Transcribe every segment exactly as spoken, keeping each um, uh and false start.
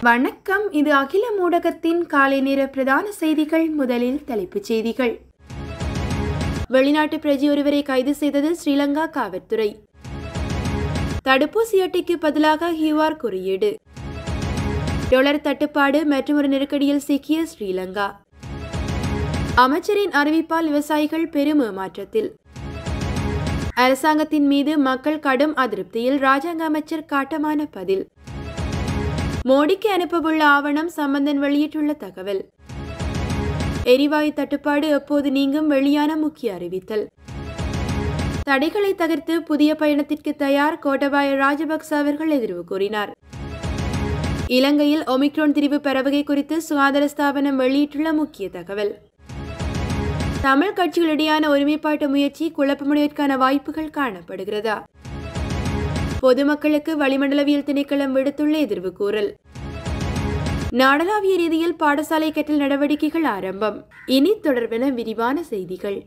வணக்கம். இது அகிலம் ஊடகத்தின் காலை நேர பிரதான செய்திகள். முதலில் தலைப்புச் செய்திகள். வெளிநாட்டு பிரஜை ஒருவரை கைது செய்தது ஸ்ரீலங்கா காவல்துறை. தடுப்பூசி அட்டைக்கு பதிலாக கியூஆர் குறியீடு. டாலர் தட்டுப்பாடு மற்றும் ஒரு நெருக்கடியில் சிக்கிய ஸ்ரீலங்கா. அமைச்சரின் அறிவிப்பால் விவசாயிகள் பெரும் ஏமாற்றத்தில். அரசாங்கத்தின் மீது மக்கள் கடும் அதிருப்தியில் ராஜாங்க அமைச்சர் காட்டமான பதில். மோடிக்கு அனுப்பவுள்ள ஆவணம் சம்பந்தன் வெளியிட்டுள்ள தகவல். எரிவாயு தட்டுப்பாடு எப்போது நீங்கும் வெளியான முக்கிய அறிவித்தல். தடைகளை தகர்த்து புதிய பயணத்திற்கு தயார் கோட்டபாய ராஜபக்ச அவர்கள் எதிர்வு கூறினார். இலங்கையில் ஒமிக்ரோன் திரிவு பரவகை குறித்து சுகாதார ஸ்தாபனம் வெளியிட்டுள்ள முக்கிய தகவல். தமிழ் கட்சிகளிடையான ஒருமைப்பாட்டு முயற்சி குழப்பமுடையதற்கான வாய்ப்புகள் காணப்படுகிறதா? பொதுமக்களுக்கு வளிமண்டலவியல் திணைக்களம் விடுத்துள்ள எதிர்வு கூறல். நாடளாவிய ரீதியில் பாடசாலை கற்றல் நடவடிக்கைகள் ஆரம்பம். இனி தொடர்பென விரிவான செய்திகள்.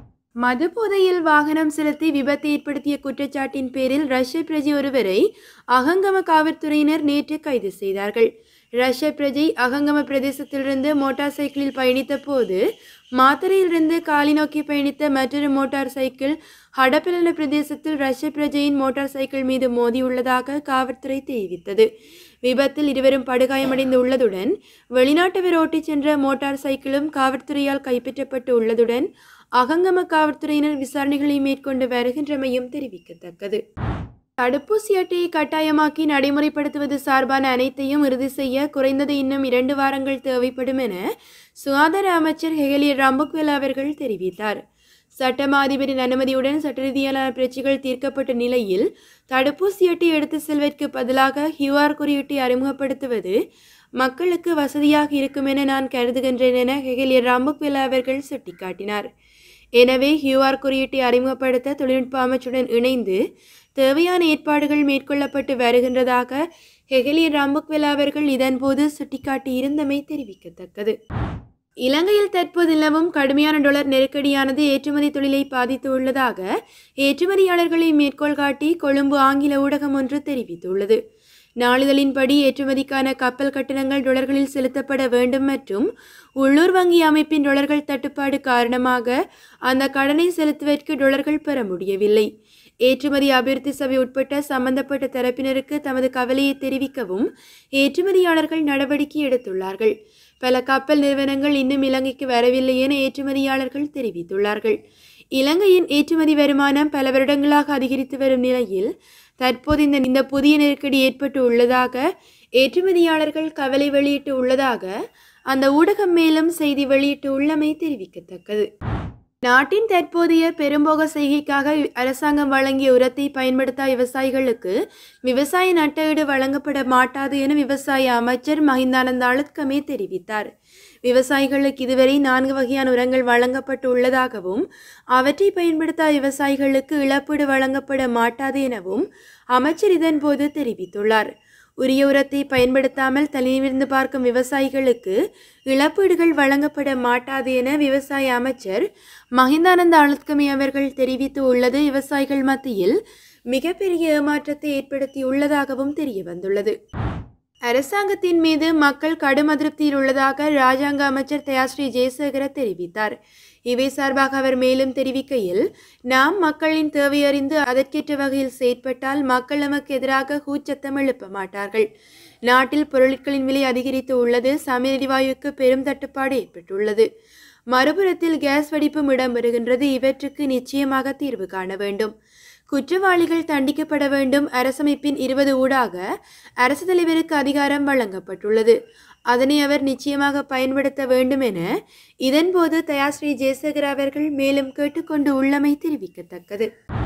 மது போதையில் வாகனம் செலுத்தி விபத்தை ஏற்படுத்திய குற்றச்சாட்டின் பேரில் ரஷ்ய பிரஜை ஒருவரை அகங்கம காவல்துறையினர் நேற்று கைது செய்தார்கள். ரஷ்ய பிரஜை அகங்கம பிரதேசத்திலிருந்து மோட்டார் சைக்கிளில் பயணித்த போது மாத்தரையிலிருந்து காலி நோக்கி பயணித்த மற்றொரு மோட்டார் சைக்கிள் ஹடப்பிலன பிரதேசத்தில் ரஷ்ய பிரஜையின் மோட்டார் சைக்கிள் மீது மோதியுள்ளதாக காவல்துறை தெரிவித்தது. விபத்தில் இருவரும் படுகாயமடைந்து உள்ளதுடன் வெளிநாட்டவர் ஓட்டிச் சென்ற மோட்டார் சைக்கிளும் காவல்துறையால் கைப்பற்றப்பட்டு உள்ளதுடன் அகங்கம காவல்துறையினர் விசாரணைகளை மேற்கொண்டு வருகின்றமையும் தெரிவிக்கத்தக்கது. தடுப்பூசி அட்டையை கட்டாயமாக்கி நடைமுறைப்படுத்துவது சார்பான அனைத்தையும் இறுதி செய்ய குறைந்தது இன்னும் இரண்டு வாரங்கள் தேவைப்படும் என சுகாதார அமைச்சர் ஹெகலிய ரம்புக்வெல அவர்கள் தெரிவித்தார். சட்டமா அதிபரின் அனுமதியுடன் சட்ட ரீதியான பிரச்சனைகள் தீர்க்கப்பட்ட நிலையில் தடுப்பூசி அட்டை எடுத்து செல்வதற்கு பதிலாக கியூஆர் குறியீட்டை அறிமுகப்படுத்துவது மக்களுக்கு வசதியாக இருக்கும் என நான் கருதுகின்றேன் என ஹெகலிய ரம்புக்வெல அவர்கள் சுட்டிக்காட்டினார். எனவே கியூஆர் குறியீட்டை அறிமுகப்படுத்த தொழில்நுட்ப அமைச்சுடன் இணைந்து தேவையான ஏற்பாடுகள் மேற்கொள்ளப்பட்டு வருகின்றதாக ஹெகலிய ரம்புக்வெல அவர்கள் இதன்போது சுட்டிக்காட்டி இருந்தமை தெரிவிக்கத்தக்கது. இலங்கையில் தற்போது நிலவும் கடுமையான டாலர் நெருக்கடியானது ஏற்றுமதி தொழிலை பாதித்து உள்ளதாக ஏற்றுமதியாளர்களை மேற்கோள் காட்டி கொழும்பு ஆங்கில ஊடகம் ஒன்று தெரிவித்துள்ளது. நாளிதழின்படி ஏற்றுமதிக்கான கப்பல் கட்டணங்கள் டாலர்களில் செலுத்தப்பட வேண்டும் மற்றும் உள்ளூர் வங்கி அமைப்பின் டாலர்கள் தட்டுப்பாடு காரணமாக அந்த கடனை செலுத்துவதற்கு டாலர்கள் பெற முடியவில்லை. ஏற்றுமதி அபிவிருத்தி சபை உட்பட்ட சம்பந்தப்பட்ட தரப்பினருக்கு தமது கவலையை தெரிவிக்கவும் ஏற்றுமதியாளர்கள் நடவடிக்கை எடுத்துள்ளார்கள். பல கப்பல் நிறுவனங்கள் இன்னும் இலங்கைக்கு வரவில்லை என ஏற்றுமதியாளர்கள் தெரிவித்துள்ளார்கள். இலங்கையின் ஏற்றுமதி வருமானம் பல வருடங்களாக அதிகரித்து வரும் நிலையில் தற்போது இந்த இந்த புதிய நெருக்கடி ஏற்பட்டு உள்ளதாக ஏற்றுமதியாளர்கள் கவலை வெளியிட்டு உள்ளதாக அந்த ஊடகம் மேலும் செய்தி வெளியிட்டு உள்ளமை தெரிவிக்கத்தக்கது. நாட்டின் தற்போதைய பெரும்போக செய்கைக்காக அரசாங்கம் வழங்கிய உரத்தை பயன்படுத்த விவசாயிகளுக்கு விவசாய நட்டஈடு வழங்கப்பட மாட்டாது என விவசாய அமைச்சர் மஹிந்தானந்த அழுத்கமே தெரிவித்தார். விவசாயிகளுக்கு இதுவரை நான்கு வகையான உரங்கள் வழங்கப்பட்டு உள்ளதாகவும் அவற்றை பயன்படுத்த விவசாயிகளுக்கு இழப்பீடு வழங்கப்பட மாட்டாது எனவும் அமைச்சர் இதன்போது தெரிவித்துள்ளார். உரிய உரத்தை பயன்படுத்தாமல் தலைநிமிர்ந்து பார்க்கும் விவசாயிகளுக்கு இழப்பீடுகள் வழங்கப்பட மாட்டாது என விவசாய அமைச்சர் மஹிந்தானந்த அழுத்கமே அவர்கள் தெரிவித்து உள்ளது விவசாயிகள் மத்தியில் மிகப்பெரிய ஏமாற்றத்தை ஏற்படுத்தி உள்ளதாகவும் தெரிய வந்துள்ளது. அரசாங்கத்தின் மீது மக்கள் கடும் அதிருப்தியில் உள்ளதாக ராஜாங்க அமைச்சர் தயாஸ்ரீ ஜெயசேகர தெரிவித்தார். இவை சார்பாக அவர் மேலும் தெரிவிக்கையில், நாம் மக்களின் தேவையறிந்து அதற்கேற்ற வகையில் செயற்பட்டால் மக்கள் நமக்கு எதிராக கூச்சத்தம் எழுப்ப மாட்டார்கள். நாட்டில் பொருட்களின் விலை அதிகரித்து உள்ளது. சமையல் எரிவாயுக்கு பெரும் தட்டுப்பாடு ஏற்பட்டுள்ளது. மறுபுறத்தில் கேஸ் வெடிப்பும் இடம்பெறுகின்றது. இவற்றுக்கு நிச்சயமாக தீர்வு காண வேண்டும். குற்றவாளிகள் தண்டிக்கப்பட வேண்டும். அரசமைப்பின் இருபது ஊடாக அரசு தலைவருக்கு அதிகாரம் வழங்கப்பட்டுள்ளது. அதனை அவர் நிச்சயமாக பயன்படுத்த வேண்டும் என இதன்போது தயாஸ்ரீ ஜெயசேகர அவர்கள் மேலும் கேட்டுக்கொண்டு உள்ளமை தெரிவிக்கத்தக்கது.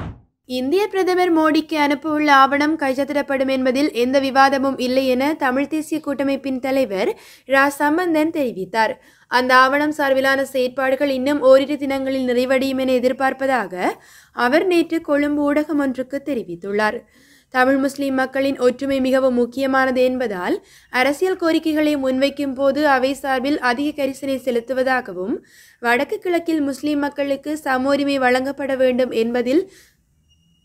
இந்திய பிரதமர் மோடிக்கு அனுப்பவுள்ள ஆவணம் கைச்சத்திடப்படும் என்பதில் எந்த விவாதமும் இல்லை என தமிழ் தேசிய கூட்டமைப்பின் தலைவர் ரா சம்பந்தன் தெரிவித்தார். அந்த ஆவணம் சார்பிலான செயற்பாடுகள் இன்னும் ஓரிரு தினங்களில் நிறைவடையும் என எதிர்பார்ப்பதாக அவர் நேற்று கொழும்பு ஊடகம் ஒன்றுக்கு தெரிவித்துள்ளார். தமிழ் முஸ்லிம் மக்களின் ஒற்றுமை மிகவும் முக்கியமானது என்பதால் அரசியல் கோரிக்கைகளை முன்வைக்கும் போது அவை சார்பில் அதிக கரிசனை செலுத்துவதாகவும் வடக்கு கிழக்கில் முஸ்லிம் மக்களுக்கு சம உரிமை வழங்கப்பட வேண்டும் என்பதில்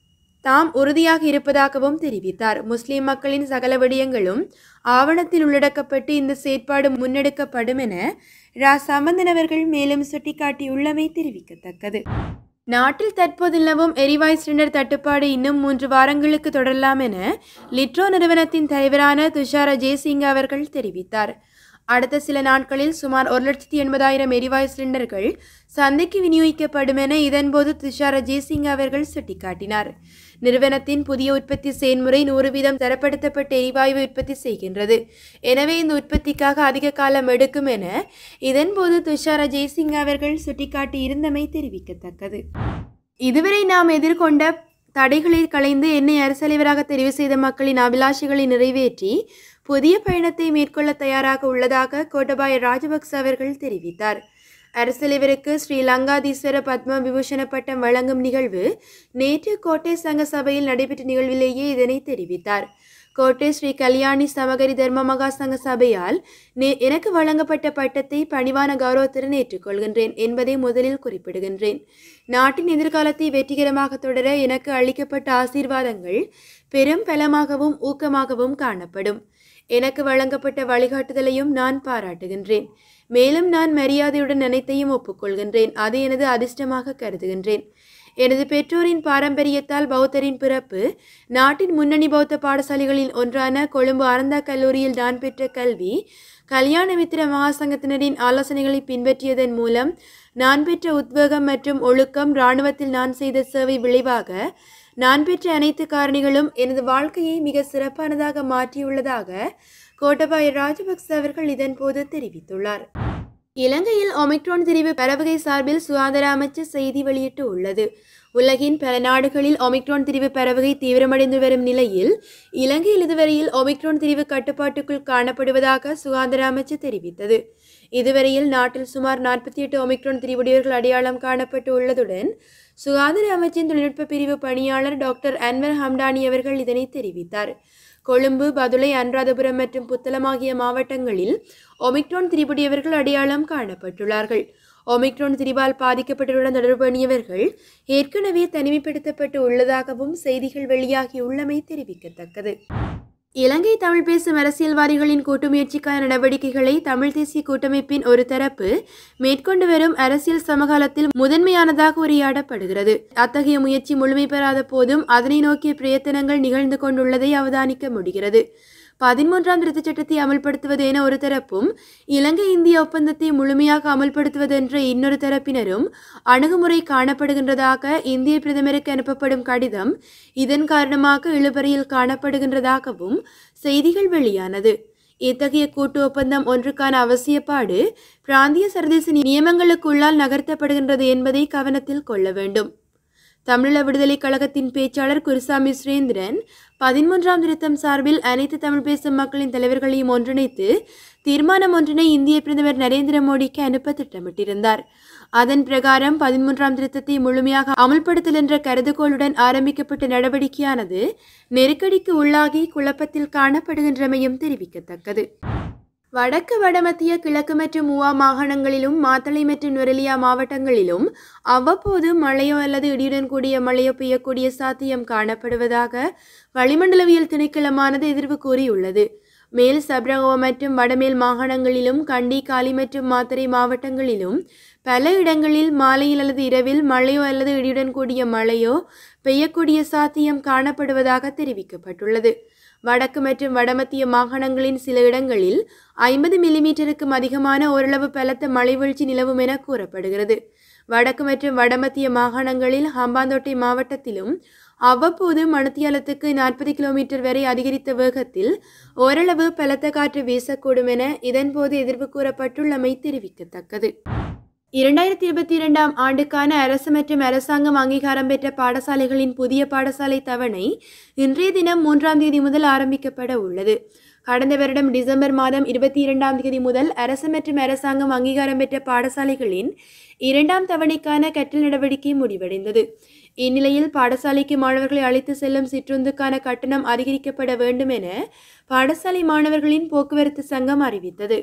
தாம் உறுதியாக இருப்பதாகவும் தெரிவித்தார். முஸ்லிம் மக்களின் சகல விடயங்களும் ஆவணத்தில் உள்ளடக்கப்பட்டு இந்த செயற்பாடு முன்னெடுக்கப்படும் என ரா சம்பந்தன் அவர்கள் மேலும் சுட்டிக்காட்டியுள்ளமை தெரிவிக்கத்தக்கது. நாட்டில் தற்போது நிலவும் எரிவாயு சிலிண்டர் தட்டுப்பாடு இன்னும் மூன்று வாரங்களுக்கு தொடரலாம் என லிட்ரோ நிறுவனத்தின் தலைவரான துஷார ஜெயசிங்க அவர்கள் தெரிவித்தார். அடுத்த சில நாட்களில் சுமார் ஒரு லட்சத்தி எண்பதாயிரம் எரிவாயு சிலிண்டர்கள் சந்தைக்கு விநியோகிக்கப்படும் என இதன்போது துஷார ஜெயசிங்க அவர்கள் சுட்டிக்காட்டினார். நிறுவனத்தின் புதிய உற்பத்தி செயல்முறை நூறு வீதம் தரப்படுத்தப்பட்ட எரிவாயுவை உற்பத்தி செய்கின்றது. எனவே இந்த உற்பத்திக்காக அதிக காலம் எடுக்கும் என இதன்போது துஷார ஜெயசிங்க அவர்கள் சுட்டிக்காட்டி இருந்தமை தெரிவிக்கத்தக்கது. இதுவரை நாம் எதிர்கொண்ட தடைகளை களைந்து என்னை அரசலைவராக தெரிவு செய்த மக்களின் அபிலாஷைகளை நிறைவேற்றி புதிய பயணத்தை மேற்கொள்ள தயாராக உள்ளதாக கோட்டபாய ராஜபக்ச அவர்கள் தெரிவித்தார். அரசலைவருக்கு ஸ்ரீலங்காதீஸ்வர பத்ம விபூஷண பட்டம் வழங்கும் நிகழ்வு நேற்று கோட்டை சங்க சபையில் நடைபெற்ற நிகழ்விலேயே இதனை தெரிவித்தார். கோட்டை ஸ்ரீ கல்யாணி சமகரி தர்ம மகா சங்க சபையால் எனக்கு வழங்கப்பட்ட பட்டத்தை பணிவான கௌரவத்துடன் ஏற்றுக்கொள்கின்றேன் என்பதை முதலில் குறிப்பிடுகின்றேன். நாட்டின் எதிர்காலத்தை வெற்றிகரமாக தொடர எனக்கு அளிக்கப்பட்ட ஆசீர்வாதங்கள் பெரும் பலமாகவும் ஊக்கமாகவும் காணப்படும். எனக்கு வழங்கப்பட்ட வழிகாட்டுதலையும் நான் பாராட்டுகின்றேன். மேலும் நான் மரியாதையுடன் அனைத்தையும் ஒப்புக்கொள்கின்றேன். அதை எனது அதிர்ஷ்டமாக கருதுகின்றேன். எனது பெற்றோரின் பாரம்பரியத்தால் பௌத்தரின் பிறப்பு நாட்டின் முன்னணி பௌத்த பாடசாலைகளில் ஒன்றான கொழும்பு ஆனந்தா கல்லூரியில் நான் பெற்ற கல்வி கல்யாணமித்திர மகாசங்கத்தினரின் ஆலோசனைகளை பின்பற்றியதன் மூலம் நான் பெற்ற உத்வேகம் மற்றும் ஒழுக்கம் இராணுவத்தில் நான் செய்த சேவை விளைவாக நான் பெற்ற அனைத்து காரணிகளும் எனது வாழ்க்கையை மிக சிறப்பானதாக மாற்றியுள்ளதாக கோட்டபாய ராஜபக்ச அவர்கள் இதன்போது தெரிவித்துள்ளார். இலங்கையில் ஒமிக்ரான் திரிவு பரவகை சார்பில் சுகாதார அமைச்சு செய்தி வெளியிட்டு உள்ளது. உலகின் பல நாடுகளில் ஒமிக்ரான் திரிவு பரவகை தீவிரமடைந்து வரும் நிலையில் இலங்கையில் இதுவரையில் ஒமிக்ரான் திரிவு கட்டுப்பாட்டுக்குள் காணப்படுவதாக சுகாதார அமைச்சு தெரிவித்தது. இதுவரையில் நாட்டில் சுமார் நாற்பத்தி எட்டு ஒமிக்ரான் திரிவுடையவர்கள் அடையாளம் காணப்பட்டு உள்ளதுடன் சுகாதார அமைச்சின் தொழில்நுட்ப பிரிவு பணியாளர் டாக்டர் அன்வர் ஹம்டானி அவர்கள் இதனை தெரிவித்தார். கொழும்பு, பதுளை, அனுராதபுரம் மற்றும் புத்தளம் ஆகிய மாவட்டங்களில் ஒமிக்ரான் திரிபுடையவர்கள் அடையாளம் காணப்பட்டுள்ளார்கள். ஒமிக்ரான் திரிவால் பாதிக்கப்பட்டவருடன் தொடர்புடையவர்கள் ஏற்கனவே தனிமைப்படுத்தப்பட்டு உள்ளதாகவும் செய்திகள் வெளியாகியுள்ளமை தெரிவிக்கத்தக்கது. இலங்கை தமிழ் பேசும் அரசியல்வாதிகளின் கூட்டு முயற்சிக்கான நடவடிக்கைகளை தமிழ் தேசிய கூட்டமைப்பின் ஒரு தரப்பு மேற்கொண்டு வரும் அரசியல் சமகாலத்தில் முதன்மையானதாக உரையாடப்படுகிறது. அத்தகைய முயற்சி முழுமை பெறாத போதும் அதனை நோக்கிய பிரயத்தனங்கள் நிகழ்ந்து கொண்டுள்ளதை அவதானிக்க முடிகிறது. பதிமூன்றாம் திருத்தச் சட்டத்தை அமல்படுத்துவது என ஒரு தரப்பும் இலங்கை இந்திய ஒப்பந்தத்தை முழுமையாக அமல்படுத்துவது என்ற இன்னொரு தரப்பினரும் அணுகுமுறை காணப்படுகின்றதாக இந்திய பிரதமருக்கு அனுப்பப்படும் கடிதம் இதன் காரணமாக இழுபறியில் காணப்படுகின்றதாகவும் செய்திகள் வெளியானது. இத்தகைய கூட்டு ஒப்பந்தம் ஒன்றுக்கான அவசியப்பாடு பிராந்திய சர்வதேச நியமங்களுக்குள்ளால் நகர்த்தப்படுகின்றது என்பதை கவனத்தில் கொள்ள வேண்டும். தமிழீழ விடுதலை கழகத்தின் பேச்சாளர் குருசாமி சுரேந்திரன் பதிமூன்றாம் திருத்தம் சார்பில் அனைத்து தமிழ் பேசும் மக்களின் தலைவர்களையும் ஒன்றிணைத்து தீர்மானம் ஒன்றினை இந்திய பிரதமர் நரேந்திர மோடிக்கு அனுப்ப திட்டமிட்டிருந்தார். அதன் பிரகாரம் பதிமூன்றாம் திருத்தத்தை முழுமையாக அமல்படுத்தல் என்ற கருதுகோளுடன் ஆரம்பிக்கப்பட்ட நடவடிக்கையானது நெருக்கடிக்கு உள்ளாகி குழப்பத்தில் காணப்படுகின்றமையும் தெரிவிக்கத்தக்கது. வடக்கு, வடமத்திய, கிழக்கு மற்றும் ஊவா மாகாணங்களிலும் மாத்தளை மற்றும் நுரலியா மாவட்டங்களிலும் அவ்வப்போது மழையோ அல்லது இடியுடன் கூடிய மழையோ பெய்யக்கூடிய சாத்தியம் காணப்படுவதாக வளிமண்டலவியல் திணைக்களமானது எதிர்வு கூறியுள்ளது. மேல் சப்ரகோ மற்றும் வடமேல் மாகாணங்களிலும் கண்டி, காலி மற்றும் மாத்தறை மாவட்டங்களிலும் பல இடங்களில் மாலையில் அல்லது இரவில் மழையோ அல்லது இடியுடன் கூடிய மழையோ பெய்யக்கூடிய சாத்தியம் காணப்படுவதாக தெரிவிக்கப்பட்டுள்ளது. வடக்கு மற்றும் வடமத்திய மாகாணங்களின் சில இடங்களில் ஐம்பது மில்லிமீட்டருக்கும் அதிகமான ஓரளவு பலத்த மழை வீழ்ச்சி நிலவும் என கூறப்படுகிறது. வடக்கு மற்றும் வடமத்திய மாகாணங்களில் ஹம்பாந்தோட்டை மாவட்டத்திலும் அவ்வப்போது மணித்தியாலத்துக்கு நாற்பது கிலோமீட்டர் வரை அதிகரித்த வேகத்தில் ஓரளவு பலத்த காற்று வீசக்கூடும் என இதன்போது எதிர்ப்பு கூறப்பட்டுள்ளமை தெரிவிக்கத்தக்கது. இரண்டாயிரத்தி இருபத்தி இரண்டாம் ஆண்டுக்கான அரசு மற்றும் அரசாங்கம் அங்கீகாரம் பெற்ற பாடசாலைகளின் புதிய பாடசாலை தவணை இன்றைய தினம் மூன்றாம் தேதி முதல் ஆரம்பிக்கப்பட உள்ளது. கடந்த வருடம் டிசம்பர் மாதம் இருபத்தி இரண்டாம் தேதி முதல் அரசு மற்றும் அரசாங்கம் அங்கீகாரம் பெற்ற பாடசாலைகளின் இரண்டாம் தவணைக்கான கற்றல் நடவடிக்கை முடிவடைந்தது. இந்நிலையில் பாடசாலைக்கு மாணவர்களை அழைத்து செல்லும் சிற்றுந்துக்கான கட்டணம் அதிகரிக்கப்பட வேண்டும் என பாடசாலை மாணவர்களின் போக்குவரத்து சங்கம் அறிவித்தது.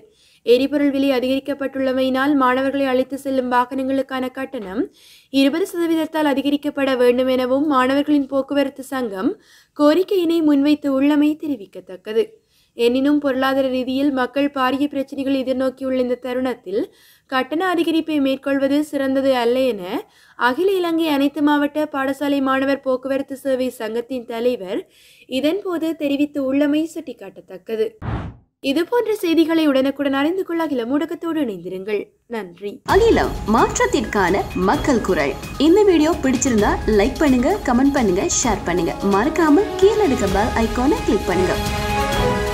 எரிபொருள் விலை அதிகரிக்கப்பட்டுள்ளமையினால் மாணவர்களை அழைத்து செல்லும் வாகனங்களுக்கான கட்டணம் இருபது சதவீதத்தால் அதிகரிக்கப்பட வேண்டும் எனவும் மாணவர்களின் போக்குவரத்து சங்கம் கோரிக்கையினை முன்வைத்து உள்ளமை தெரிவிக்கத்தக்கது. எனினும் பொருளாதார ரீதியில் மக்கள் பாரிய பிரச்சினைகள் எதிர்நோக்கியுள்ள இந்த தருணத்தில் கட்டண அதிகரிப்பை மேற்கொள்வது சிறந்தது அல்ல என அகில இலங்கை அனைத்து மாவட்ட பாடசாலை மாணவர் போக்குவரத்து சேவை சங்கத்தின் தலைவர் இதன்போது தெரிவித்து உள்ளமை சுட்டிக்காட்டத்தக்கது. இதுபோன்ற செய்திகளை உடனுக்குடன் அறிந்து கொள்ள அகிலம் ஊடகத்தோடு இணைந்திருங்கள். நன்றி. அகிலம், மாற்றத்திற்கான மக்கள் குரல். இந்த வீடியோ பிடிச்சிருந்தா லைக் பண்ணுங்க, கமெண்ட் பண்ணுங்க, ஷேர் பண்ணுங்க. மறக்காம கீழே இருக்க பெல் ஐகானை கிளிக் பண்ணுங்க.